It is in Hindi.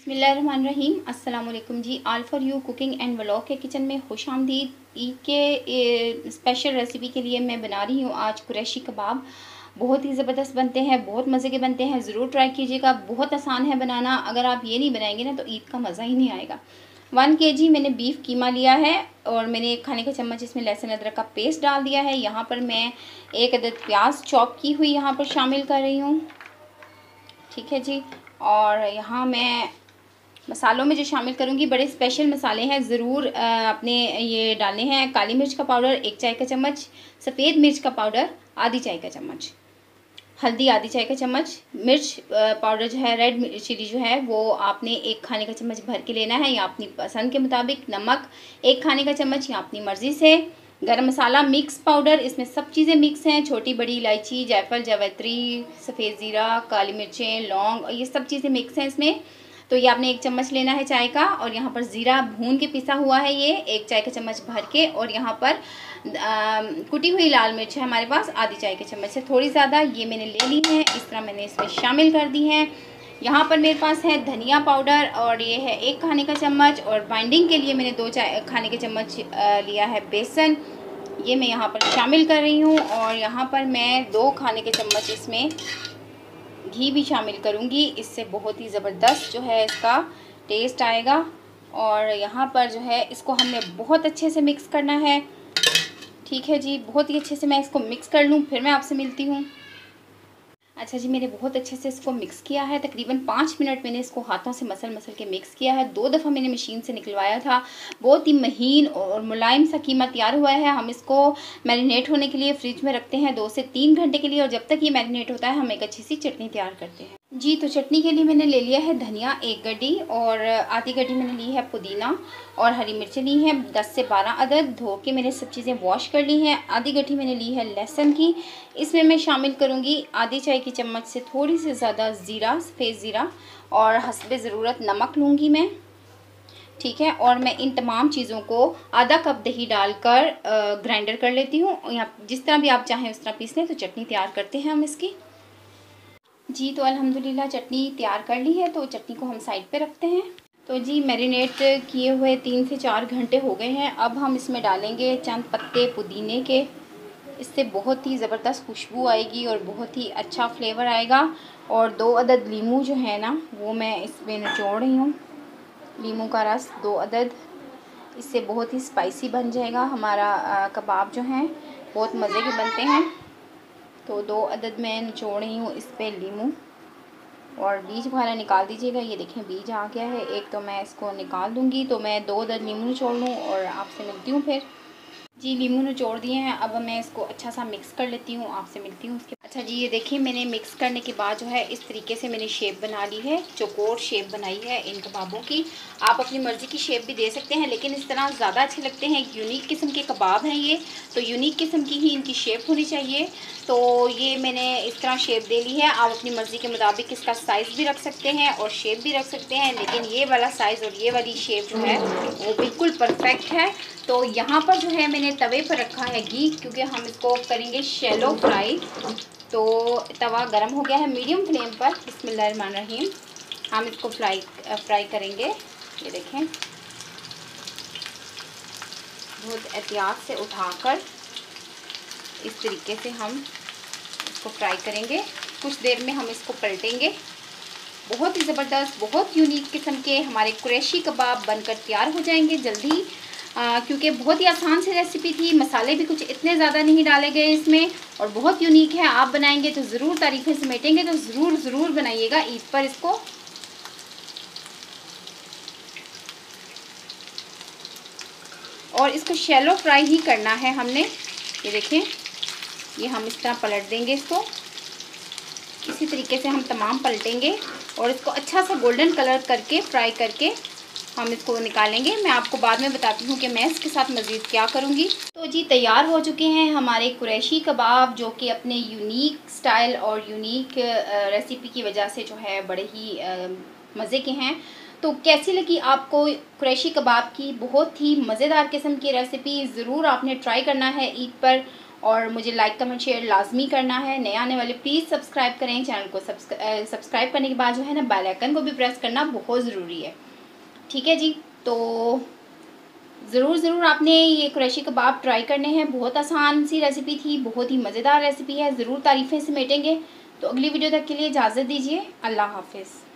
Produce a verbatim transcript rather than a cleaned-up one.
बिस्मिल्लाहिर्रहमानिर्रहीम। अस्सलाम वालेकुम जी। All for you cooking and vlog के किचन में खुश आमदीद। ईद के स्पेशल रेसिपी के लिए मैं बना रही हूँ आज कुरैशी कबाब। बहुत ही ज़बरदस्त बनते हैं, बहुत मज़े के बनते हैं, ज़रूर ट्राई कीजिएगा। बहुत आसान है बनाना। अगर आप ये नहीं बनाएंगे ना तो ईद का मज़ा ही नहीं आएगा। वन के जी मैंने बीफ कीमा लिया है और मैंने एक खाने का चम्मच इसमें लहसुन अदरक का पेस्ट डाल दिया है। यहाँ पर मैं एक अदद प्याज चॉप की हुई यहाँ पर शामिल कर रही हूँ। ठीक है जी। और यहाँ मैं मसालों में जो शामिल करूँगी, बड़े स्पेशल मसाले हैं, ज़रूर आपने ये डालने हैं। काली मिर्च का पाउडर एक चाय का चम्मच, सफ़ेद मिर्च का पाउडर आधी चाय का चम्मच, हल्दी आधी चाय का चम्मच, मिर्च पाउडर जो है रेड चिली जो है वो आपने एक खाने का चम्मच भर के लेना है या अपनी पसंद के मुताबिक। नमक एक खाने का चम्मच या अपनी मर्ज़ी से। गरम मसाला मिक्स पाउडर, इसमें सब चीज़ें मिक्स हैं, छोटी बड़ी इलायची, जायफल, जावित्री, सफ़ेद ज़ीरा, काली मिर्चें, लौंग, ये सब चीज़ें मिक्स हैं इसमें। तो ये आपने एक चम्मच लेना है चाय का। और यहाँ पर ज़ीरा भून के पिसा हुआ है, ये एक चाय का चम्मच भर के। और यहाँ पर आ, कुटी हुई लाल मिर्च है हमारे पास आधी चाय के चम्मच से थोड़ी ज़्यादा, ये मैंने ले ली है। इस तरह मैंने इसमें शामिल कर दी हैं। यहाँ पर मेरे पास है धनिया पाउडर और ये है एक खाने का चम्मच। और बाइंडिंग के लिए मैंने दो चाय खाने के चम्मच लिया है बेसन, ये मैं यहाँ पर शामिल कर रही हूँ। और यहाँ पर मैं दो खाने के चम्मच इसमें घी भी शामिल करूँगी, इससे बहुत ही ज़बरदस्त जो है इसका टेस्ट आएगा। और यहाँ पर जो है इसको हमने बहुत अच्छे से मिक्स करना है। ठीक है जी, बहुत ही अच्छे से मैं इसको मिक्स कर लूँ, फिर मैं आपसे मिलती हूँ। अच्छा जी, मैंने बहुत अच्छे से इसको मिक्स किया है। तकरीबन पाँच मिनट मैंने इसको हाथों से मसल मसल के मिक्स किया है। दो दफ़ा मैंने मशीन से निकलवाया था। बहुत ही महीन और मुलायम सा कीमा तैयार हुआ है। हम इसको मैरिनेट होने के लिए फ्रिज में रखते हैं दो से तीन घंटे के लिए। और जब तक ये मैरिनेट होता है हम एक अच्छी सी चटनी तैयार करते हैं जी। तो चटनी के लिए मैंने ले लिया है धनिया एक गड्डी और आधी गड्डी मैंने ली है पुदीना और हरी मिर्चें ली हैं दस से बारह अदद। धो के मैंने सब चीज़ें वॉश कर ली हैं। आधी गड्डी मैंने ली है लहसुन की, इसमें मैं शामिल करूँगी आधी चाय की चम्मच से थोड़ी सी ज़्यादा ज़ीरा, सफ़ेद ज़ीरा, और हस्बे ज़रूरत नमक लूँगी मैं। ठीक है। और मैं इन तमाम चीज़ों को आधा कप दही डालकर ग्राइंडर कर लेती हूँ। या जिस तरह भी आप चाहें उस तरह पीस लें। तो चटनी तैयार करते हैं हम इसकी जी। तो अल्हम्दुलिल्लाह चटनी तैयार कर ली है, तो चटनी को हम साइड पे रखते हैं। तो जी मैरिनेट किए हुए तीन से चार घंटे हो गए हैं। अब हम इसमें डालेंगे चंद पत्ते पुदीने के, इससे बहुत ही ज़बरदस्त खुशबू आएगी और बहुत ही अच्छा फ्लेवर आएगा। और दो अदद लीमू जो है ना वो मैं इसमें निचोड़ रही हूँ, लीमू का रस दो अदद, इससे बहुत ही स्पाइसी बन जाएगा हमारा आ, कबाब जो हैं बहुत मज़े के बनते हैं। तो दो अदद मैं निचोड़ रही हूँ इस पर लीमू, और बीज वगैरह निकाल दीजिएगा। ये देखें बीज आ गया है एक, तो मैं इसको निकाल दूँगी। तो मैं दो अदद लीमू निचोड़ लूँ और आपसे मिलती हूँ फिर जी। लीमू निचोड़ दिए हैं, अब मैं इसको अच्छा सा मिक्स कर लेती हूँ, आपसे मिलती हूँ उसके। अच्छा जी, ये देखिए मैंने मिक्स करने के बाद जो है इस तरीके से मैंने शेप बना ली है, चौकोर शेप बनाई है इन कबाबों की। आप अपनी मर्ज़ी की शेप भी दे सकते हैं, लेकिन इस तरह ज़्यादा अच्छे लगते हैं। यूनिक किस्म के कबाब हैं ये, तो यूनिक किस्म की ही इनकी शेप होनी चाहिए। तो ये मैंने इस तरह शेप दे ली है। आप अपनी मर्ज़ी के मुताबिक इसका साइज़ भी रख सकते हैं और शेप भी रख सकते हैं, लेकिन ये वाला साइज़ और ये वाली शेप जो है वो बिल्कुल परफेक्ट है। तो यहाँ पर जो है मैंने तवे पर रखा है घी, क्योंकि हम इसको करेंगे शैलो फ्राई। तो तवा गरम हो गया है मीडियम फ्लेम पर। बिस्मिल्लाहिर्रहमानिर्रहीम, हम इसको फ्राई फ्राई करेंगे। ये देखें बहुत एहतियात से उठाकर इस तरीके से हम इसको फ्राई करेंगे। कुछ देर में हम इसको पलटेंगे। बहुत ही ज़बरदस्त, बहुत यूनिक किस्म के हमारे कुरैशी कबाब बनकर तैयार हो जाएंगे जल्दी, आ, क्योंकि बहुत ही आसान सी रेसिपी थी। मसाले भी कुछ इतने ज़्यादा नहीं डाले गए इसमें, और बहुत यूनिक है। आप बनाएंगे तो ज़रूर तारीफ़ें समेटेंगे, तो ज़रूर ज़रूर बनाइएगा ईद पर इसको। और इसको शैलो फ्राई ही करना है हमने। ये देखें, ये हम इस तरह पलट देंगे इसको, इसी तरीके से हम तमाम पलटेंगे और इसको अच्छा सा गोल्डन कलर करके फ्राई करके हम इसको निकालेंगे। मैं आपको बाद में बताती हूँ कि मैं इसके साथ मज़ीद क्या करूँगी। तो जी तैयार हो चुके हैं हमारे कुरैशी कबाब, जो कि अपने यूनिक स्टाइल और यूनिक रेसिपी की वजह से जो है बड़े ही मज़े के हैं। तो कैसी लगी आपको कुरैशी कबाब की बहुत ही मज़ेदार किस्म की रेसिपी? ज़रूर आपने ट्राई करना है ईद पर। और मुझे लाइक कमेंट शेयर लाजमी करना है। नए आने वाले प्लीज़ सब्सक्राइब करें चैनल को। सब्सक्राइब करने के बाद जो है ना बेल आइकन को भी प्रेस करना बहुत ज़रूरी है। ठीक है जी, तो ज़रूर ज़रूर आपने ये कुरैशी कबाब ट्राई करने हैं। बहुत आसान सी रेसिपी थी, बहुत ही मज़ेदार रेसिपी है, ज़रूर तारीफ़ें समेटेंगे। तो अगली वीडियो तक के लिए इजाज़त दीजिए। अल्लाह हाफिज़।